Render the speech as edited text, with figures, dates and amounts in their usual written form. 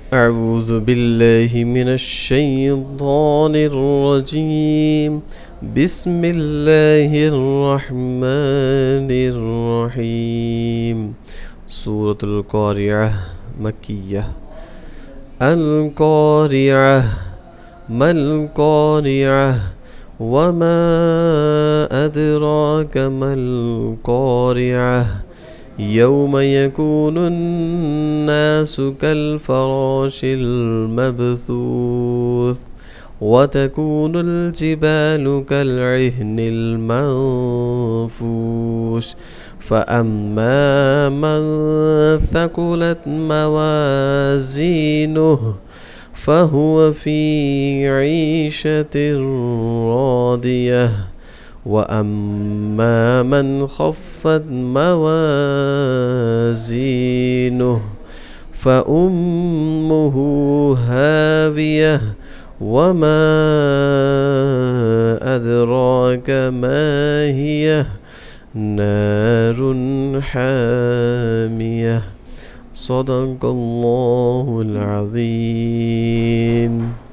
أعوذ بالله من الشيطان الرجيم. بسم الله الرحمن الرحيم. سورة القارعة مكية. القارعة ما القارعة وما أدراك ما القارعة يوم يكون الناس كالفراش المبثوث وتكون الجبال كالعهن المنفوش فأما من ثقلت موازينه فهو في عيشة راضية وأما من خفت موازينه فأمه هاوية وما أدراك ما هي نار حامية. صدق الله العظيم.